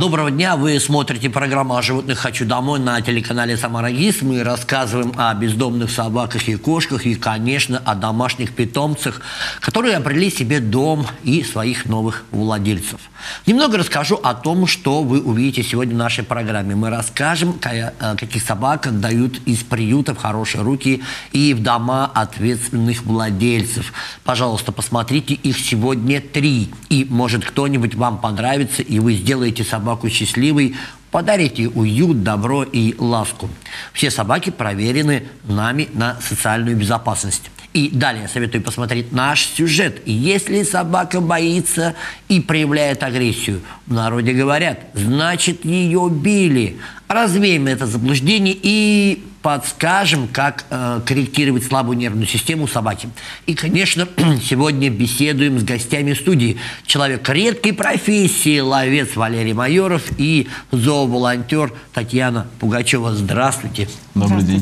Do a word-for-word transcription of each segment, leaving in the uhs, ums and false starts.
Доброго дня, вы смотрите программу «О животных хочу домой» на телеканале «Самара ГИС». Мы рассказываем о бездомных собаках и кошках и, конечно, о домашних питомцах, которые обрели себе дом и своих новых владельцев. Немного расскажу о том, что вы увидите сегодня в нашей программе. Мы расскажем, каких собак отдают из приюта в хорошие руки и в дома ответственных владельцев. Пожалуйста, посмотрите, их сегодня три. И, может, кто-нибудь вам понравится, и вы сделаете собаку счастливой, подарите уют, добро и ласку. Все собаки проверены нами на социальную безопасность. И далее советую посмотреть наш сюжет. Если собака боится и проявляет агрессию, в народе говорят, значит, ее били. Развеем это заблуждение и подскажем, как э, корректировать слабую нервную систему собаки. И, конечно, сегодня беседуем с гостями студии. Человек редкой профессии, ловец Валерий Майоров и зооволонтер Татьяна Пугачева. Здравствуйте. Добрый день.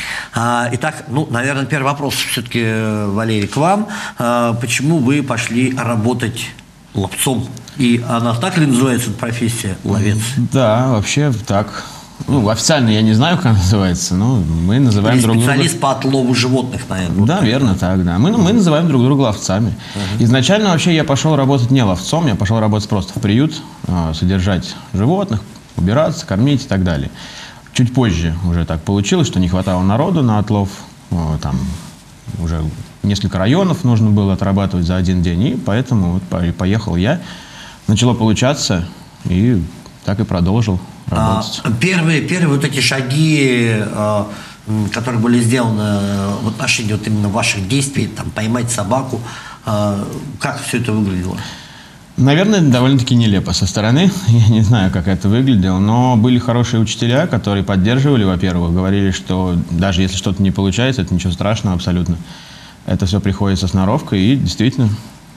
А, итак, ну, наверное, первый вопрос все-таки, Валерий, к вам. А, почему вы пошли работать ловцом? И она так ли называется, профессия, ловец? Да, вообще так. Ну, официально я не знаю, как она называется, но мы называем Или друг друга... специалист по отлову животных, наверное. Да, верно, так, да. Мы, мы называем друг друга ловцами. Uh-huh. Изначально вообще я пошел работать не ловцом, я пошел работать просто в приют, содержать животных, убираться, кормить и так далее. Чуть позже уже так получилось, что не хватало народу на отлов. Там уже несколько районов нужно было отрабатывать за один день, и поэтому вот поехал я. Начало получаться, и так и продолжил работать. А, первые, первые вот эти шаги, а, которые были сделаны в отношении вот именно ваших действий, там, поймать собаку, а, как все это выглядело? Наверное, довольно-таки нелепо со стороны. Я не знаю, как это выглядело, но были хорошие учителя, которые поддерживали, во-первых, говорили, что даже если что-то не получается, это ничего страшного абсолютно. Это все приходит со сноровкой, и действительно,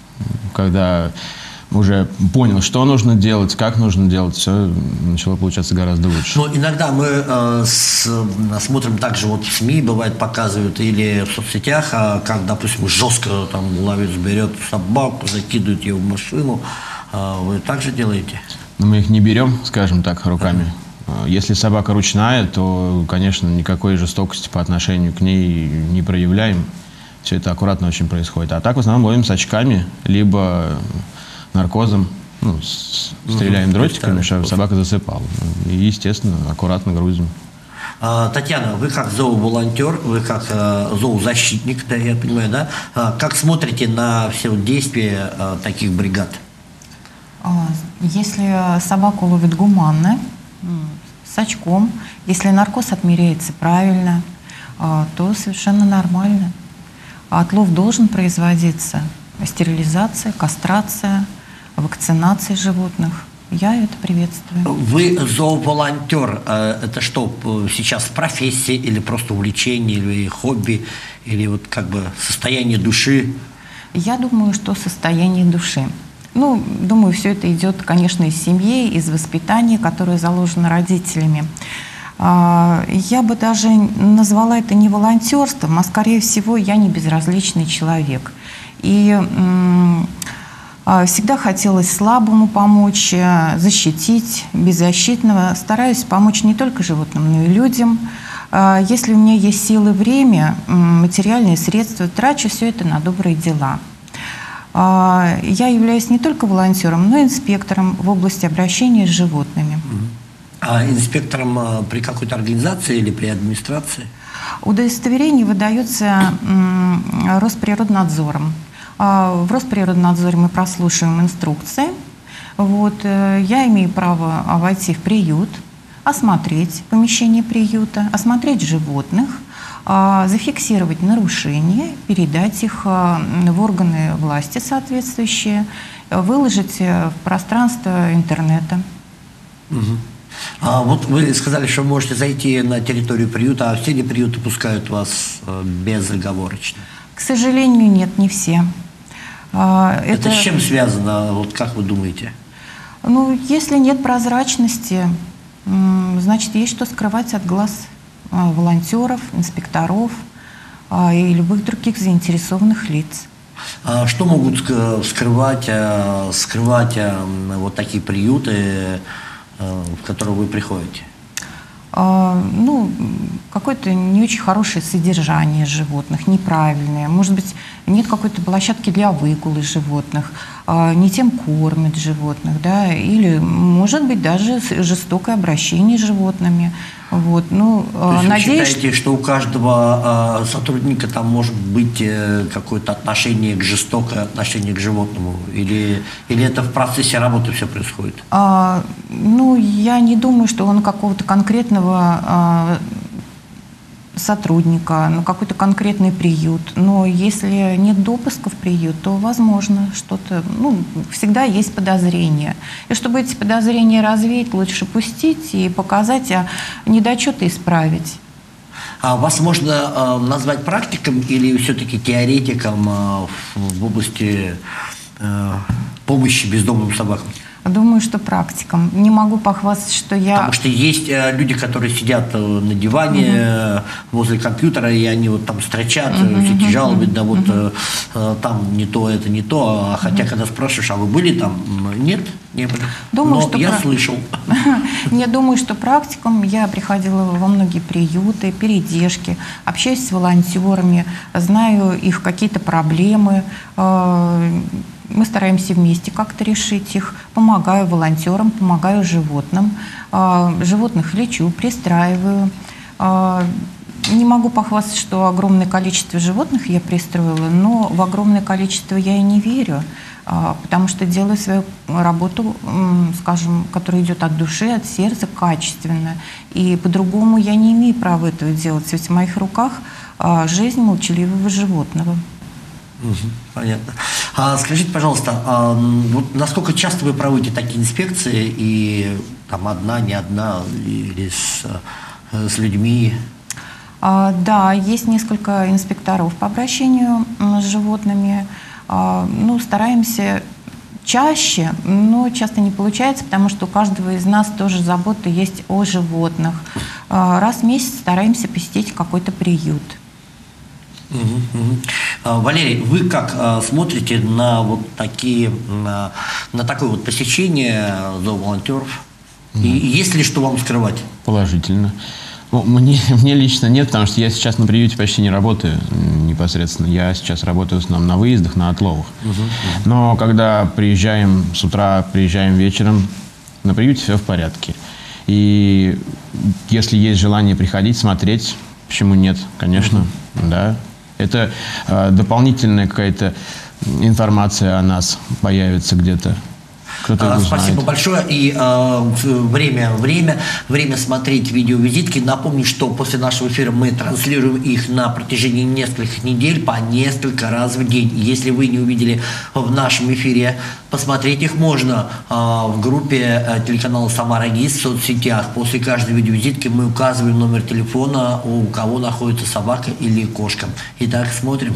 когда уже понял, что нужно делать, как нужно делать, все начало получаться гораздо лучше. Но иногда мы э, с, смотрим также вот в СМИ, бывает, показывают, или в соцсетях, а, как, допустим, жестко там ловец берет собаку, закидывает ее в машину. А вы также делаете? Но мы их не берем, скажем так, руками. Uh-huh. Если собака ручная, то, конечно, никакой жестокости по отношению к ней не проявляем. Все это аккуратно очень происходит. А так в основном ловим с очками, либо наркозом, ну, стреляем угу, дротиками, чтобы собака засыпала. И, естественно, аккуратно грузим. А, Татьяна, вы как зооволонтер, вы как а, зоозащитник, да, я понимаю, да? А, как смотрите на все действия а, таких бригад? Если собаку ловят гуманно, с очком, если наркоз отмеряется правильно, то совершенно нормально. Отлов должен производиться. Стерилизация, кастрация, вакцинация животных. Я это приветствую. Вы зооволонтер. Это что, сейчас профессия или просто увлечение, или хобби, или вот как бы состояние души? Я думаю, что состояние души. Ну, думаю, все это идет, конечно, из семьи, из воспитания, которое заложено родителями. Я бы даже назвала это не волонтерством, а, скорее всего, я не безразличный человек. И м, всегда хотелось слабому помочь, защитить, беззащитного. Стараюсь помочь не только животным, но и людям. Если у меня есть силы и время, материальные средства, трачу все это на добрые дела. Я являюсь не только волонтером, но и инспектором в области обращения с животными. А инспектором при какой-то организации или при администрации? Удостоверение выдается Росприроднадзором. В Росприроднадзоре мы прослушиваем инструкции. Вот, я имею право войти в приют, осмотреть помещение приюта, осмотреть животных, зафиксировать нарушения, передать их в органы власти соответствующие, выложить в пространство интернета. Угу. А вот вы сказали, что можете зайти на территорию приюта, а все ли приюты пускают вас безоговорочно? К сожалению, нет, не все. Это, Это с чем связано, вот как вы думаете? Ну, если нет прозрачности, значит, есть что скрывать от глаз волонтеров, инспекторов и любых других заинтересованных лиц. А что могут скрывать, скрывать вот такие приюты? в которую вы приходите? Ну, какое-то не очень хорошее содержание животных, неправильное. Может быть, нет какой-то площадки для выгула животных, не тем кормят животных, да, или, может быть, даже жестокое обращение с животными. Вот, ну, То есть надеюсь, вы считаете, что у каждого э, сотрудника там может быть э, какое-то отношение к жестокое отношение к животному? Или, или это в процессе работы все происходит? А, ну, я не думаю, что он какого-то конкретного а, сотрудника, ну, какой-то конкретный приют. Но если нет допуска в приют, то, возможно, что-то, ну, всегда есть подозрения. И чтобы эти подозрения развеять, лучше пустить и показать, а недочеты исправить. А вас можно э, назвать практиком или все-таки теоретиком э, в области э, помощи бездомным собакам? Думаю, что практиком. Не могу похвастаться, что я... Потому что есть э, люди, которые сидят э, на диване uh-huh. э, возле компьютера, и они вот там строчат, uh-huh. все эти жалобы, да вот uh-huh. э, там не то, это не то. А хотя, uh-huh. когда спрашиваешь, а вы были там? Нет, не были. Думаю, Но что я про... слышал. Я думаю, что практиком. Я приходила во многие приюты, передержки, общаюсь с волонтерами, знаю их какие-то проблемы. Мы стараемся вместе как-то решить их. Помогаю волонтерам, помогаю животным. Животных лечу, пристраиваю. Не могу похвастаться, что огромное количество животных я пристроила, но в огромное количество я и не верю, потому что делаю свою работу, скажем, которая идет от души, от сердца, качественно. И по-другому я не имею права этого делать. Ведь в моих руках жизнь молчаливого животного. Понятно. А скажите, пожалуйста, а вот насколько часто вы проводите такие инспекции, и там одна, не одна, или с, с людьми? А, да, есть несколько инспекторов по обращению с животными. А, ну, стараемся чаще, но часто не получается, потому что у каждого из нас тоже забота есть о животных. А, раз в месяц стараемся посетить какой-то приют. Угу, угу. Валерий, вы как а, смотрите на вот такие, на, на такое вот посещение зооволонтеров? Mm. И, и есть ли что вам скрывать? Положительно. Ну, мне, мне лично нет, потому что я сейчас на приюте почти не работаю непосредственно. Я сейчас работаю в основном на выездах, на отловах. Uh-huh, uh-huh. Но когда приезжаем с утра, приезжаем вечером, на приюте все в порядке. И если есть желание приходить, смотреть, почему нет, конечно, uh-huh. да. Это э, дополнительная какая-то информация о нас появится где-то. А, спасибо большое. И э, время, время, время смотреть видеовизитки. Напомню, что после нашего эфира мы транслируем их на протяжении нескольких недель по несколько раз в день. Если вы не увидели в нашем эфире, посмотреть их можно э, в группе э, телеканала «Самара ГИС» в соцсетях. После каждой видеовизитки мы указываем номер телефона, у кого находится собака или кошка. Итак, смотрим.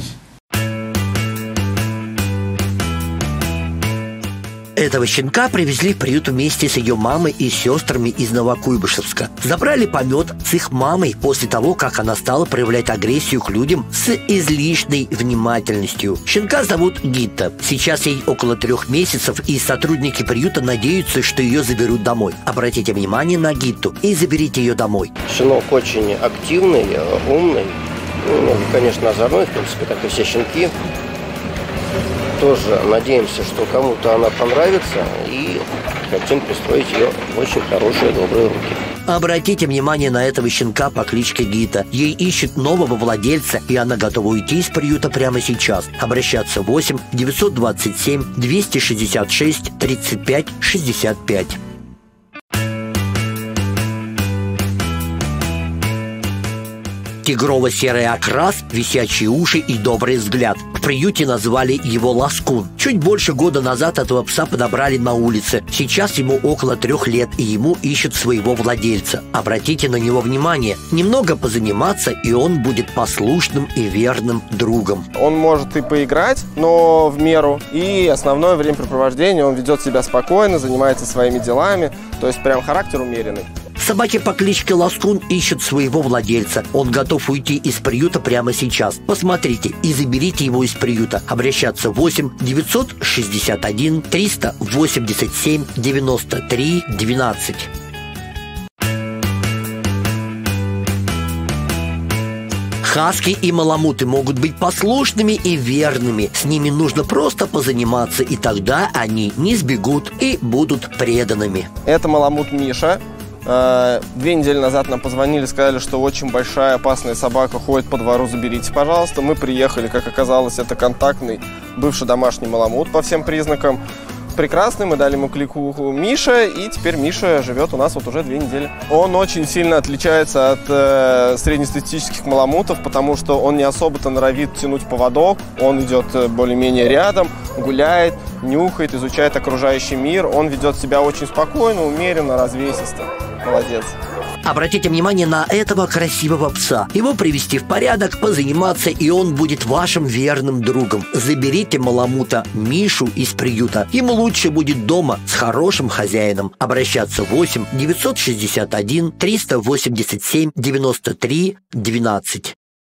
Этого щенка привезли в приют вместе с ее мамой и сестрами из Новокуйбышевска. Забрали помет с их мамой после того, как она стала проявлять агрессию к людям с излишней внимательностью. Щенка зовут Гитта. Сейчас ей около трех месяцев, и сотрудники приюта надеются, что ее заберут домой. Обратите внимание на Гитту и заберите ее домой. Щенок очень активный, умный, ну, конечно, озорной, в принципе, как и все щенки. Тоже надеемся, что кому-то она понравится, и хотим пристроить ее в очень хорошие, добрые руки. Обратите внимание на этого щенка по кличке Гита. Ей ищут нового владельца, и она готова уйти из приюта прямо сейчас. Обращаться восемь девятьсот двадцать семь двести шестьдесят шесть тридцать пять шестьдесят пять. Тигрово-серый окрас, висячие уши и добрый взгляд. В приюте назвали его Ласкун. Чуть больше года назад этого пса подобрали на улице. Сейчас ему около трех лет, и ему ищут своего владельца. Обратите на него внимание. Немного позаниматься, и он будет послушным и верным другом. Он может и поиграть, но в меру. И основное времяпрепровождение он ведет себя спокойно, занимается своими делами. То есть прям характер умеренный. Собаки по кличке Ласкун ищут своего владельца. Он готов уйти из приюта прямо сейчас. Посмотрите и заберите его из приюта. Обращаться восемь девятьсот шестьдесят один триста восемьдесят семь девяносто три двенадцать. Хаски и маламуты могут быть послушными и верными. С ними нужно просто позаниматься, и тогда они не сбегут и будут преданными. Это маламут Миша. Две недели назад нам позвонили, сказали, что очень большая опасная собака ходит по двору, заберите, пожалуйста. Мы приехали, как оказалось, это контактный бывший домашний маламут по всем признакам. Прекрасный, мы дали ему кликуху Миша, и теперь Миша живет у нас вот уже две недели. Он очень сильно отличается от э, среднестатистических маламутов, потому что он не особо-то норовит тянуть поводок, он идет более-менее рядом, гуляет, нюхает, изучает окружающий мир, он ведет себя очень спокойно, умеренно, развесисто. Молодец. Обратите внимание на этого красивого пса. Его привести в порядок, позаниматься, и он будет вашим верным другом. Заберите маламута Мишу из приюта. Ему лучше будет дома с хорошим хозяином. Обращаться восемь девятьсот шестьдесят один триста восемьдесят семь девяносто три двенадцать.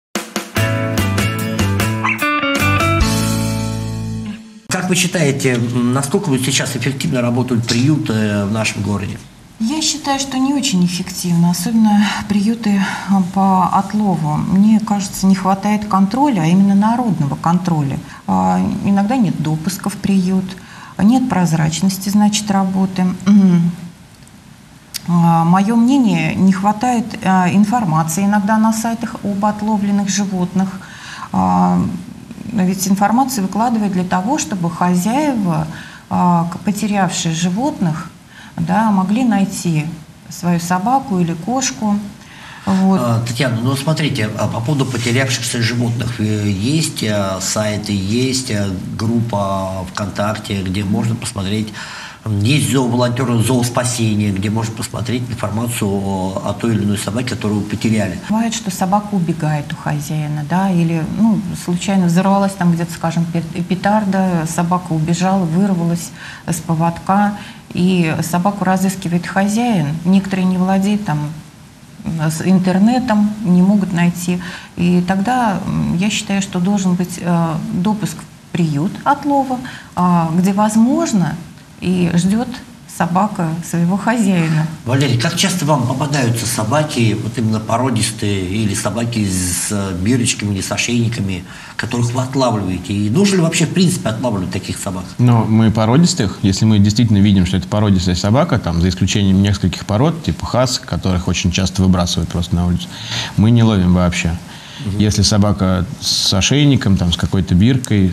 Как вы считаете, насколько вот сейчас эффективно работают приюты в нашем городе? Я считаю, что не очень эффективно, особенно приюты по отлову. Мне кажется, не хватает контроля, а именно народного контроля. Иногда нет допуска в приют, нет прозрачности, значит, работы. Мое мнение, не хватает информации иногда на сайтах об отловленных животных. Ведь информацию выкладывают для того, чтобы хозяева, потерявшие животных, да, могли найти свою собаку или кошку. Вот. Татьяна, ну смотрите, по поводу потерявшихся животных есть сайты, есть группа ВКонтакте, где можно посмотреть, есть зооволонтеры, зооспасение, где можно посмотреть информацию о той или иной собаке, которую потеряли. Бывает, что собака убегает у хозяина, да, или ну, случайно взорвалась там где-то, скажем, петарда, собака убежала, вырвалась с поводка, и собаку разыскивает хозяин. Некоторые не владеют там с интернетом, не могут найти. И тогда я считаю, что должен быть э, допуск в приют отлова, э, где возможно и ждет собака своего хозяина. Валерий, как часто вам попадаются собаки, вот именно породистые, или собаки с бирочками или с ошейниками, которых вы отлавливаете? И нужно ли вообще, в принципе, отлавливать таких собак? Но мы породистых, если мы действительно видим, что это породистая собака, там, за исключением нескольких пород, типа хаск, которых очень часто выбрасывают просто на улицу, мы не ловим вообще. Угу. Если собака с ошейником, там, с какой-то биркой,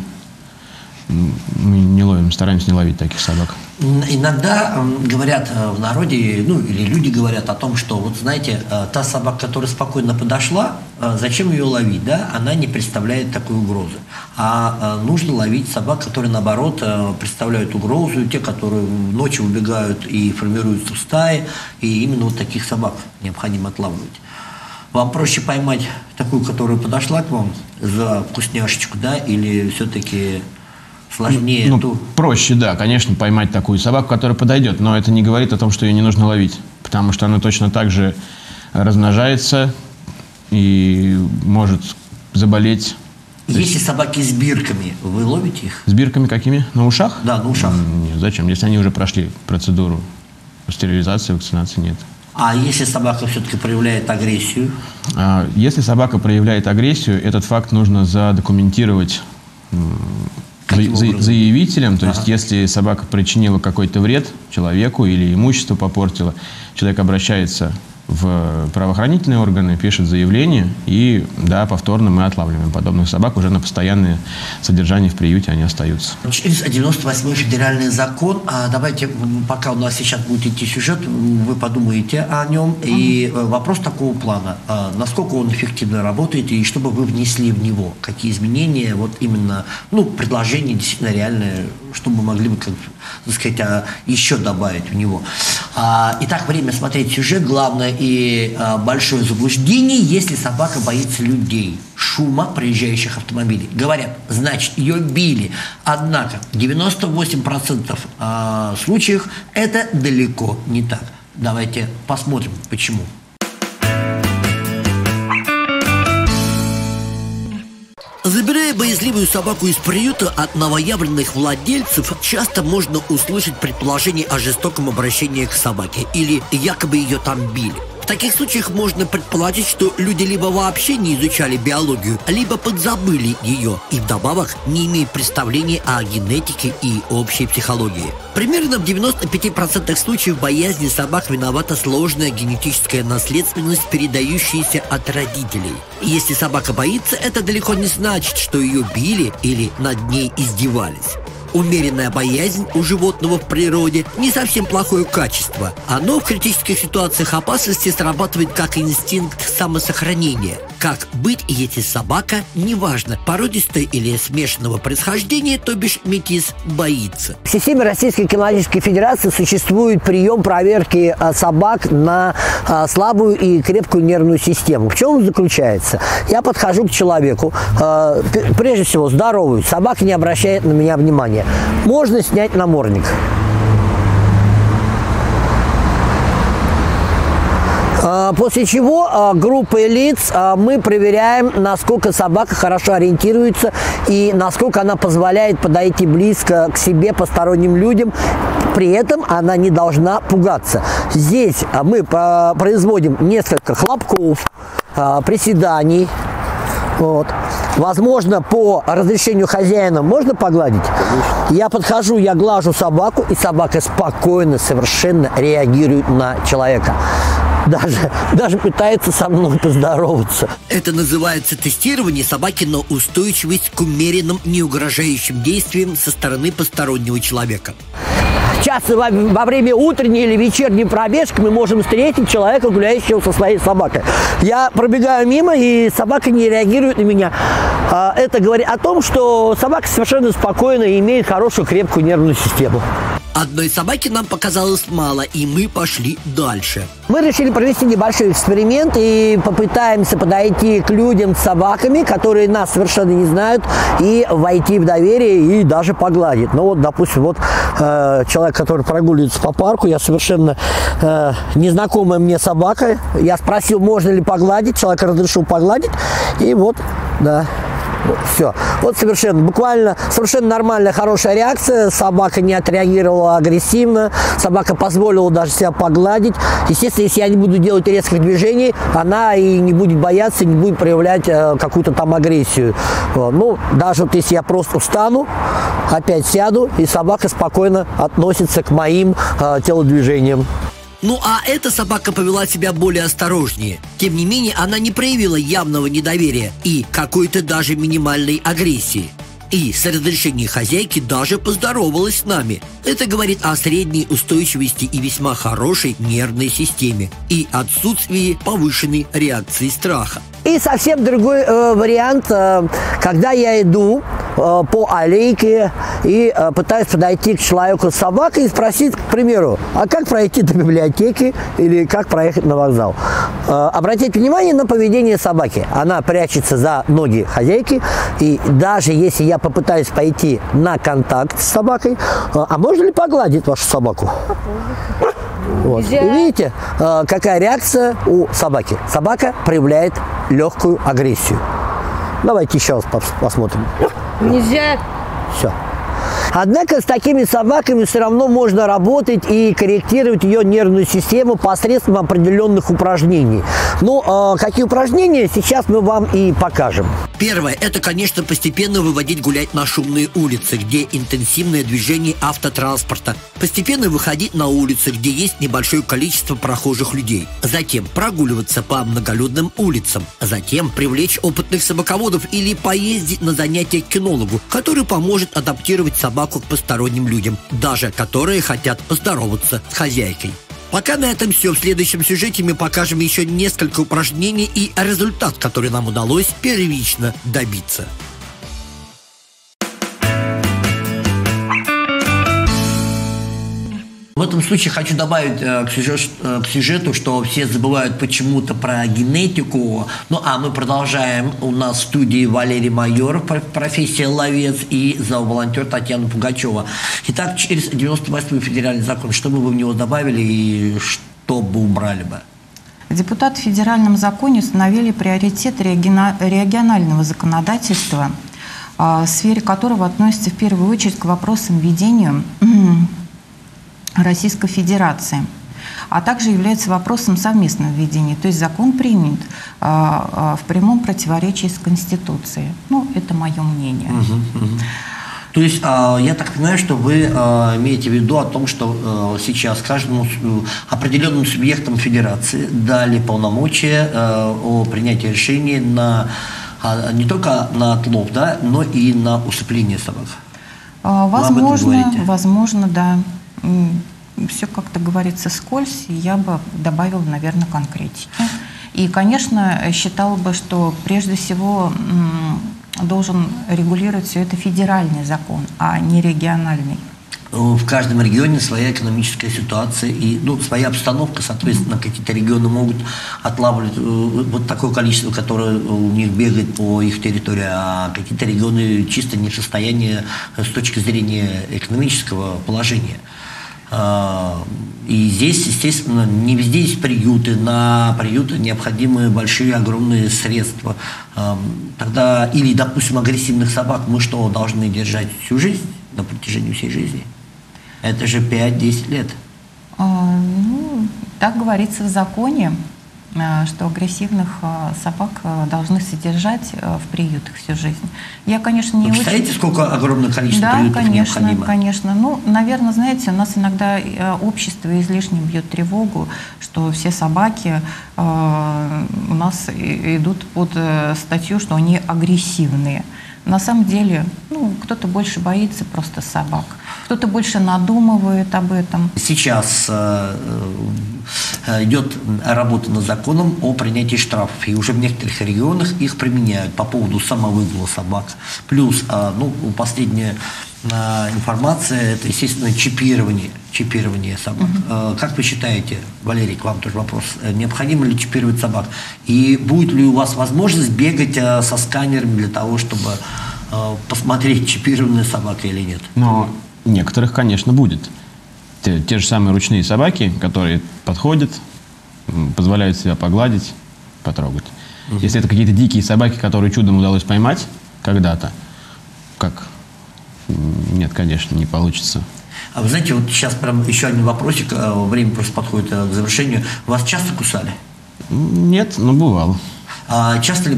мы не ловим, стараемся не ловить таких собак. Иногда э, говорят э, в народе, ну или люди говорят о том, что вот знаете, э, та собака, которая спокойно подошла, э, зачем ее ловить, да? Она не представляет такой угрозы. А э, нужно ловить собак, которые наоборот э, представляют угрозу, те, которые ночью убегают и формируются в стаи, и именно вот таких собак необходимо отлавливать. Вам проще поймать такую, которая подошла к вам за вкусняшечку, да, или все-таки сложнее? Ну, ту... проще, да, конечно, поймать такую собаку, которая подойдет, но это не говорит о том, что ее не нужно ловить, потому что она точно так же размножается и может заболеть. Если собаки с бирками, вы ловите их? С бирками какими? На ушах? Да, на ушах. Нет, зачем? Если они уже прошли процедуру стерилизации, вакцинации, нет. А если собака все-таки проявляет агрессию? Если собака проявляет агрессию, этот факт нужно задокументировать за, за, заявителем. То ага. есть, если собака причинила какой-то вред человеку или имущество попортила, человек обращается в правоохранительные органы, пишет заявление, и, да, повторно мы отлавливаем подобных собак уже на постоянное содержание в приюте, они остаются. Через девяносто восьмой федеральный закон, а давайте, пока у нас сейчас будет идти сюжет, вы подумаете о нем, и вопрос такого плана, насколько он эффективно работает, и чтобы вы внесли в него, какие изменения, вот именно, ну, предложения действительно реальные, чтобы мы могли бы, как, так сказать, еще добавить в него. Итак, время смотреть сюжет, главное и а, большое заблуждение, если собака боится людей, шума проезжающих автомобилей. Говорят, значит, ее били. Однако в девяноста восьми процентах а, случаев это далеко не так. Давайте посмотрим, почему. Забирая боязливую собаку из приюта от новоявленных владельцев, часто можно услышать предположение о жестоком обращении к собаке или якобы ее там били. В таких случаях можно предположить, что люди либо вообще не изучали биологию, либо подзабыли ее и вдобавок не имеют представления о генетике и общей психологии. Примерно в девяноста пяти процентах случаев боязни собак виновата сложная генетическая наследственность, передающаяся от родителей. И если собака боится, это далеко не значит, что ее били или над ней издевались. Умеренная боязнь у животного в природе не совсем плохое качество. Оно в критических ситуациях опасности срабатывает как инстинкт самосохранения. Как быть, если собака, неважно, породистая или смешанного происхождения, то бишь метис, боится? В системе Российской кинологической федерации существует прием проверки собак на слабую и крепкую нервную систему. В чем он заключается? Я подхожу к человеку, прежде всего здоровый, собака не обращает на меня внимания. Можно снять намордник. После чего группой лиц мы проверяем, насколько собака хорошо ориентируется и насколько она позволяет подойти близко к себе посторонним людям. При этом она не должна пугаться. Здесь мы производим несколько хлопков, приседаний. Вот. Возможно, по разрешению хозяина можно погладить? Я подхожу, я глажу собаку, и собака спокойно, совершенно реагирует на человека. Даже, даже пытается со мной поздороваться. Это называется тестирование собаки на устойчивость к умеренным, неугрожающим действиям со стороны постороннего человека. Часто во, во время утренней или вечерней пробежки мы можем встретить человека, гуляющего со своей собакой. Я пробегаю мимо, и собака не реагирует на меня. Это говорит о том, что собака совершенно спокойна и имеет хорошую, крепкую нервную систему. Одной собаки нам показалось мало, и мы пошли дальше. Мы решили провести небольшой эксперимент и попытаемся подойти к людям с собаками, которые нас совершенно не знают, и войти в доверие и даже погладить. Ну вот, допустим, вот э, человек, который прогуливается по парку, я совершенно э, незнакомая мне собака. Я спросил, можно ли погладить, человек разрешил погладить, и вот, да. Все. Вот совершенно, буквально совершенно нормальная, хорошая реакция. Собака не отреагировала агрессивно. Собака позволила даже себя погладить. Естественно, если я не буду делать резких движений, она и не будет бояться, не будет проявлять э, какую-то там агрессию. Вот. Ну, даже вот если я просто встану, опять сяду, и собака спокойно относится к моим э, телодвижениям. Ну а эта собака повела себя более осторожнее. Тем не менее, она не проявила явного недоверия и какой-то даже минимальной агрессии. И с разрешения хозяйки даже поздоровалась с нами. Это говорит о средней устойчивости и весьма хорошей нервной системе и отсутствии повышенной реакции страха. И совсем другой э, вариант, э, когда я иду э, по аллейке и э, пытаюсь подойти к человеку с собакой и спросить, к примеру, а как пройти до библиотеки или как проехать на вокзал. Э, обратите внимание на поведение собаки. Она прячется за ноги хозяйки, и даже если я попытаюсь пойти на контакт с собакой, э, а можно ли погладить вашу собаку? Вот. И видите, э, какая реакция у собаки. Собака проявляет легкую агрессию. Давайте еще раз посмотрим. Нельзя. Все. Однако с такими собаками все равно можно работать и корректировать ее нервную систему посредством определенных упражнений. Ну, э, какие упражнения, сейчас мы вам и покажем. Первое – это, конечно, постепенно выводить гулять на шумные улицы, где интенсивное движение автотранспорта. Постепенно выходить на улицы, где есть небольшое количество прохожих людей. Затем прогуливаться по многолюдным улицам. Затем привлечь опытных собаководов или поездить на занятия к кинологу, который поможет адаптировать собаку к посторонним людям, даже которые хотят поздороваться с хозяйкой. Пока на этом все. В следующем сюжете мы покажем еще несколько упражнений и результат, который нам удалось первично добиться. В этом случае хочу добавить э, к, сюжет, э, к сюжету, что все забывают почему-то про генетику. Ну, а мы продолжаем. У нас в студии Валерий Майор, профессия ловец, и зооволонтер Татьяна Пугачева. Итак, через девяносто восьмой федеральный закон, что бы вы в него добавили и что бы убрали бы? Депутаты в федеральном законе установили приоритет регионального законодательства, в сфере которого относится в первую очередь к вопросам ведения Российской Федерации, а также является вопросом совместного ведения. То есть закон принят в прямом противоречии с Конституцией. Ну, это мое мнение. Угу, угу. То есть, я так понимаю, что вы имеете в виду о том, что сейчас каждому определенным субъектам федерации дали полномочия о принятии решений на, не только на отлов, да, но и на усыпление собак. Возможно, возможно, да. Все как-то говорится вскользь, и я бы добавила, наверное, конкретики. И, конечно, считала бы, что прежде всего должен регулировать все это федеральный закон, а не региональный. В каждом регионе своя экономическая ситуация и ну, своя обстановка, соответственно, какие-то регионы могут отлавливать вот такое количество, которое у них бегает по их территории, а какие-то регионы чисто не в состоянии с точки зрения экономического положения. И здесь, естественно, не везде есть приюты, на приюты необходимы большие, огромные средства. Тогда, или, допустим, агрессивных собак мы что, должны держать всю жизнь, на протяжении всей жизни? Это же пять-десять лет. А, ну, так говорится в законе, что агрессивных собак должны содержать в приютах всю жизнь. Я, конечно, не Вы представляете, очень... сколько огромное количество да, приютов конечно, необходимо? Да, конечно. Ну, наверное, знаете, у нас иногда общество излишне бьет тревогу, что все собаки э, у нас идут под статью, что они агрессивные. На самом деле, ну, кто-то больше боится просто собак, кто-то больше надумывает об этом. Сейчас э, э, идет работа над законом о принятии штрафов, и уже в некоторых регионах их применяют по поводу самовыгула собак. Плюс, э, ну, последняя э, информация, это, естественно, чипирование, чипирование собак. Uh-huh. э, как вы считаете, Валерий, к вам тоже вопрос, необходимо ли чипировать собак? И будет ли у вас возможность бегать э, со сканерами для того, чтобы э, посмотреть, чипированная собака или нет? Но некоторых, конечно, будет. Те, те же самые ручные собаки, которые подходят, позволяют себя погладить, потрогать. Угу. Если это какие-то дикие собаки, которые чудом удалось поймать когда-то, как? Нет, конечно, не получится. А вы знаете, вот сейчас прям еще один вопросик, время просто подходит к завершению. Вас часто кусали? Нет, но бывало. А часто ли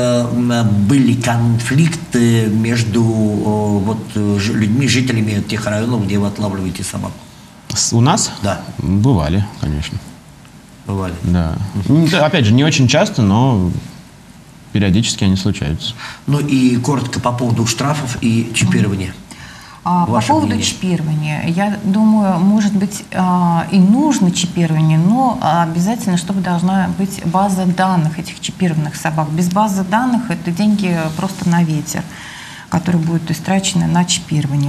были конфликты между вот, людьми, жителями тех районов, где вы отлавливаете собак? У нас? Да. Бывали, конечно. Бывали? Да. Опять же, не очень часто, но периодически они случаются. Ну и коротко по поводу штрафов и чипирования. А, по поводу мнение? чипирования, я думаю, может быть а, и нужно чипирование, но обязательно, чтобы должна быть база данных этих чипированных собак. Без базы данных это деньги просто на ветер, которые будут истрачены на чипирование.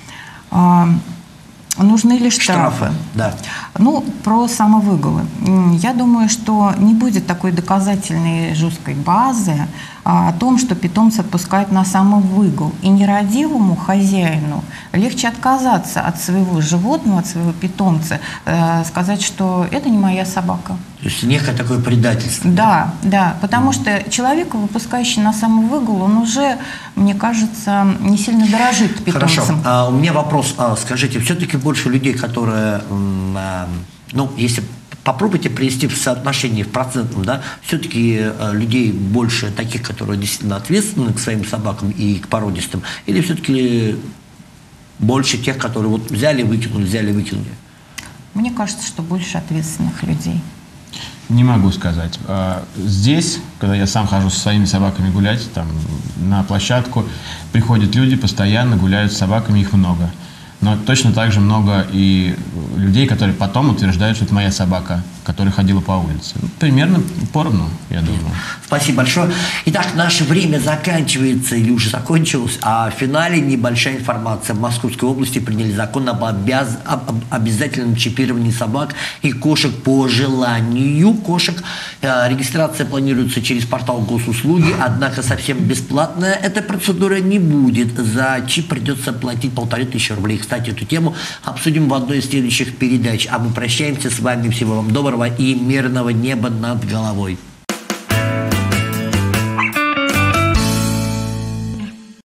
А, нужны ли штрафы? Штрафы, да. Ну, про самовыгулы. Я думаю, что не будет такой доказательной жесткой базы о том, что питомца отпускают на самовыгул. И нерадивому хозяину легче отказаться от своего животного, от своего питомца, э, сказать, что это не моя собака. То есть некое такое предательство. Да, да, потому что человек, выпускающий на самовыгул, он уже, мне кажется, не сильно дорожит питомцем. Хорошо. А, у меня вопрос. А, скажите, все-таки больше людей, которые, а, ну, если попробуйте привести в соотношении, в процентном, да, все-таки э, людей больше таких, которые действительно ответственны к своим собакам и к породистым, или все-таки больше тех, которые вот взяли, выкинули, взяли, выкинули? Мне кажется, что больше ответственных людей. Не могу сказать. Здесь, когда я сам хожу со своими собаками гулять, там, на площадку, приходят люди, постоянно гуляют с собаками, их много. Но точно так же много и людей, которые потом утверждают, что это моя собака, которая ходила по улице. Примерно поровну, я думаю. Спасибо большое. Итак, наше время заканчивается или уже закончилось, а в финале небольшая информация. В Московской области приняли закон об, обяз... об обязательном чипировании собак и кошек по желанию кошек. Регистрация планируется через портал госуслуги, однако совсем бесплатная эта процедура не будет. За чип придется платить полторы тысячи рублей. Кстати, эту тему обсудим в одной из следующих передач. А мы прощаемся с вами. Всего вам доброго и мирного неба над головой.